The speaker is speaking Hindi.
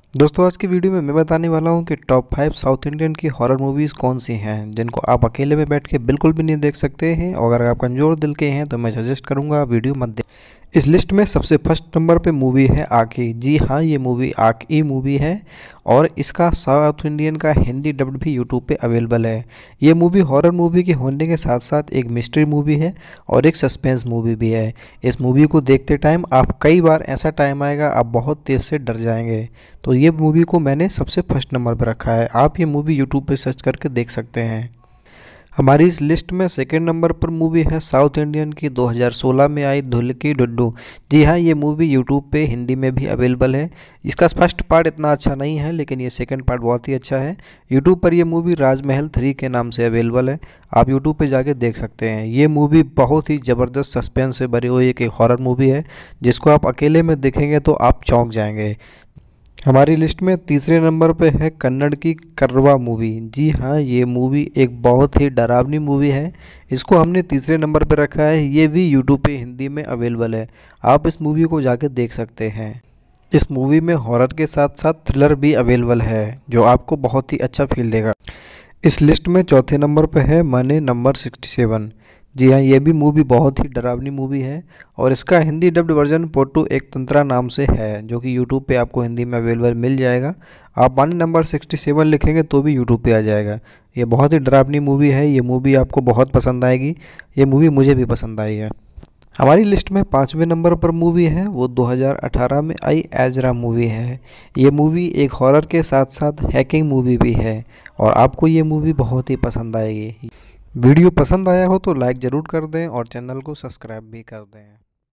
दोस्तों आज की वीडियो में मैं बताने वाला हूं कि टॉप 5 साउथ इंडियन की हॉरर मूवीज़ कौन सी हैं जिनको आप अकेले में बैठ के बिल्कुल भी नहीं देख सकते हैं। और अगर आप कमज़ोर दिल के हैं तो मैं सजेस्ट करूंगा वीडियो मत देखें। इस लिस्ट में सबसे फर्स्ट नंबर पे मूवी है आँखें। जी हाँ, ये मूवी आँखें मूवी है और इसका साउथ इंडियन का हिंदी डब्ड भी यूट्यूब पे अवेलेबल है। ये मूवी हॉरर मूवी के होने के साथ साथ एक मिस्ट्री मूवी है और एक सस्पेंस मूवी भी है। इस मूवी को देखते टाइम आप कई बार ऐसा टाइम आएगा आप बहुत तेज़ से डर जाएंगे। तो ये मूवी को मैंने सबसे फर्स्ट नंबर पर रखा है। आप ये मूवी यूट्यूब पे सर्च करके देख सकते हैं। हमारी इस लिस्ट में सेकंड नंबर पर मूवी है साउथ इंडियन की 2016 में आई धुल की डुड्डू। जी हाँ, ये मूवी यूट्यूब पे हिंदी में भी अवेलेबल है। इसका फर्स्ट पार्ट इतना अच्छा नहीं है लेकिन ये सेकंड पार्ट बहुत ही अच्छा है। यूट्यूब पर ये मूवी राजमहल 3 के नाम से अवेलेबल है। आप यूट्यूब पे जाके देख सकते हैं। ये मूवी बहुत ही ज़बरदस्त सस्पेंस से भरी हुई एक हॉरर मूवी है जिसको आप अकेले में देखेंगे तो आप चौंक जाएंगे। हमारी लिस्ट में तीसरे नंबर पे है कन्नड़ की करवा मूवी। जी हाँ, ये मूवी एक बहुत ही डरावनी मूवी है। इसको हमने तीसरे नंबर पे रखा है। ये भी यूट्यूब पे हिंदी में अवेलेबल है। आप इस मूवी को जाके देख सकते हैं। इस मूवी में हॉरर के साथ साथ थ्रिलर भी अवेलेबल है जो आपको बहुत ही अच्छा फील देगा। इस लिस्ट में चौथे नंबर पे है मने नंबर 67। जी हाँ, ये भी मूवी बहुत ही डरावनी मूवी है और इसका हिंदी डब्ड वर्जन पोट्टू एक तंत्रा नाम से है जो कि यूट्यूब पे आपको हिंदी में अवेलेबल मिल जाएगा। आप माने नंबर 67 लिखेंगे तो भी यूट्यूब पे आ जाएगा। ये बहुत ही डरावनी मूवी है। ये मूवी आपको बहुत पसंद आएगी। ये मूवी मुझे भी पसंद आई है। हमारी लिस्ट में पाँचवें नंबर पर मूवी है वो 2018 में आई एजरा मूवी है। ये मूवी एक हॉरर के साथ साथ हैकिंग मूवी भी है और आपको ये मूवी बहुत ही पसंद आएगी। वीडियो पसंद आया हो तो लाइक ज़रूर कर दें और चैनल को सब्सक्राइब भी कर दें।